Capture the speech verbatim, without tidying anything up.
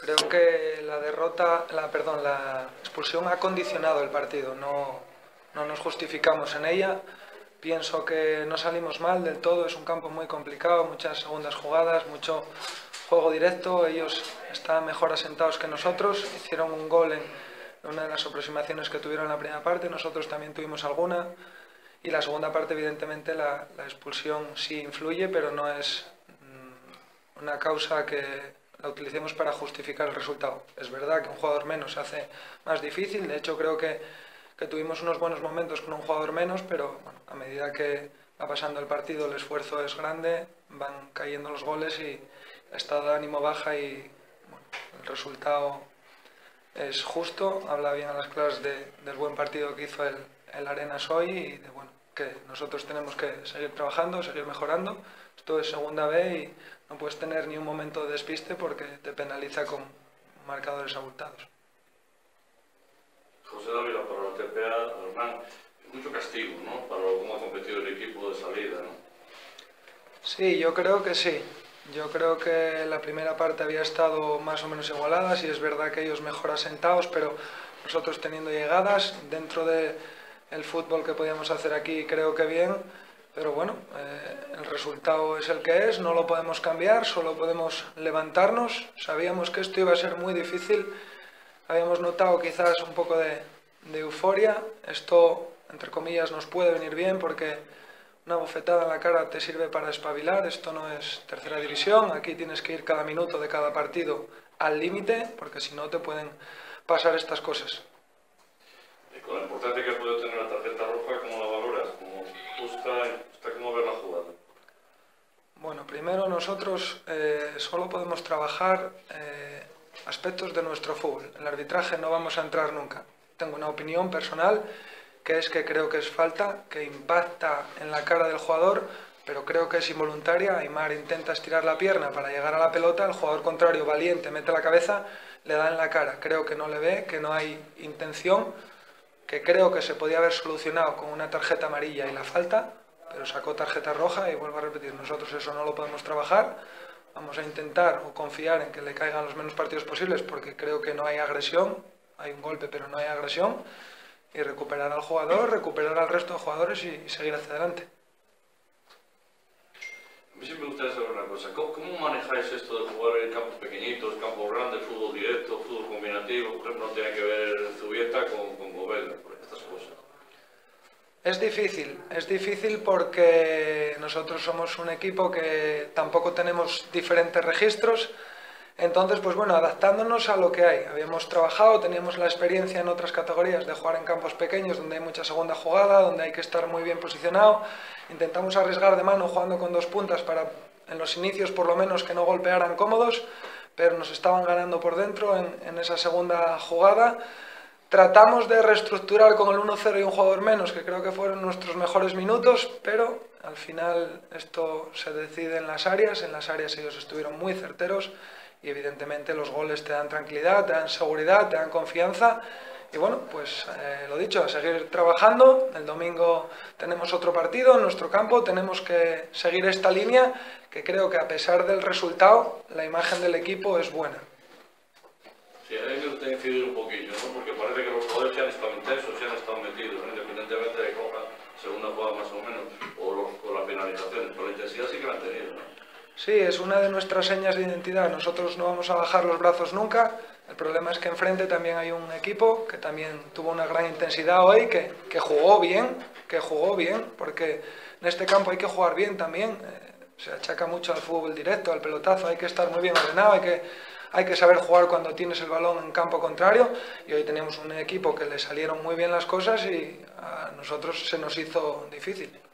Creo que la derrota, la, perdón, la expulsión ha condicionado el partido, no, no nos justificamos en ella. Pienso que no salimos mal del todo, es un campo muy complicado, muchas segundas jugadas, mucho juego directo. Ellos estaban mejor asentados que nosotros, hicieron un gol en una de las aproximaciones que tuvieron en la primera parte, nosotros también tuvimos alguna. Y la segunda parte, evidentemente, la, la expulsión sí influye, pero no es mmm, una causa que la utilicemos para justificar el resultado. Es verdad que un jugador menos se hace más difícil, de hecho creo que, que tuvimos unos buenos momentos con un jugador menos, pero bueno, a medida que va pasando el partido el esfuerzo es grande, van cayendo los goles y el estado de ánimo baja y bueno, el resultado es justo, habla bien a las claras de, del buen partido que hizo el, el Arenas hoy y de bueno, que nosotros tenemos que seguir trabajando, seguir mejorando. Esto es segunda B y no puedes tener ni un momento de despiste porque te penaliza con marcadores abultados. José Dávila, para la T P A, Hernán, mucho castigo, ¿no? Para cómo ha competido el equipo de salida, ¿no? Sí, yo creo que sí. Yo creo que la primera parte había estado más o menos igualada, sí es verdad que ellos mejor asentados, pero nosotros teniendo llegadas dentro del fútbol que podíamos hacer aquí creo que bien, pero bueno, eh, el resultado es el que es, no lo podemos cambiar, solo podemos levantarnos. Sabíamos que esto iba a ser muy difícil, habíamos notado quizás un poco de, de euforia, esto entre comillas nos puede venir bien porque una bofetada en la cara te sirve para espabilar, esto no es tercera división, aquí tienes que ir cada minuto de cada partido al límite, porque si no te pueden pasar estas cosas. Y con la importancia que puede tener la tarjeta roja, ¿cómo la valoras? ¿Cómo gusta, gusta cómo ver la jugada? Bueno, primero nosotros eh, solo podemos trabajar eh, aspectos de nuestro fútbol, el arbitraje no vamos a entrar nunca, tengo una opinión personal, que es que creo que es falta, que impacta en la cara del jugador, pero creo que es involuntaria. Aimar intenta estirar la pierna para llegar a la pelota, el jugador contrario, valiente, mete la cabeza, le da en la cara. Creo que no le ve, que no hay intención, que creo que se podía haber solucionado con una tarjeta amarilla y la falta, pero sacó tarjeta roja y vuelvo a repetir, nosotros eso no lo podemos trabajar. Vamos a intentar o confiar en que le caigan los menos partidos posibles porque creo que no hay agresión, hay un golpe pero no hay agresión. Y recuperar al jugador, recuperar al resto de jugadores y, y seguir hacia adelante. A mí sí me gustaría saber una cosa, ¿cómo, cómo manejáis esto de jugar en campos pequeñitos, campos grandes, fútbol directo, fútbol combinativo? Por ejemplo, no tiene que ver Zubieta con, con Boveda, por estas cosas. Es difícil, es difícil porque nosotros somos un equipo que tampoco tenemos diferentes registros. Entonces, pues bueno, adaptándonos a lo que hay. Habíamos trabajado, teníamos la experiencia en otras categorías de jugar en campos pequeños donde hay mucha segunda jugada, donde hay que estar muy bien posicionado. Intentamos arriesgar de mano jugando con dos puntas para, en los inicios por lo menos, que no golpearan cómodos, pero nos estaban ganando por dentro en, en esa segunda jugada. Tratamos de reestructurar con el uno cero y un jugador menos, que creo que fueron nuestros mejores minutos, pero al final esto se decide en las áreas. En las áreas ellos estuvieron muy certeros. Y evidentemente los goles te dan tranquilidad, te dan seguridad, te dan confianza y bueno, pues eh, lo dicho, a seguir trabajando. El domingo tenemos otro partido en nuestro campo, tenemos que seguir esta línea que creo que a pesar del resultado la imagen del equipo es buena. Sí, a mí me gusta incidir un poquillo, ¿no? Porque parece que los jugadores se han estado intensos, se han estado metidos, ¿no? Independientemente de coja segunda jugada más o menos o, los, o las penalizaciones, pero la intensidad sí que la han tenido, ¿no? Sí, es una de nuestras señas de identidad. Nosotros no vamos a bajar los brazos nunca. El problema es que enfrente también hay un equipo que también tuvo una gran intensidad hoy, que, que jugó bien, que jugó bien, porque en este campo hay que jugar bien también. Eh, se achaca mucho al fútbol directo, al pelotazo, hay que estar muy bien ordenado, hay que, hay que saber jugar cuando tienes el balón en campo contrario. Y hoy teníamos un equipo que le salieron muy bien las cosas y a nosotros se nos hizo difícil.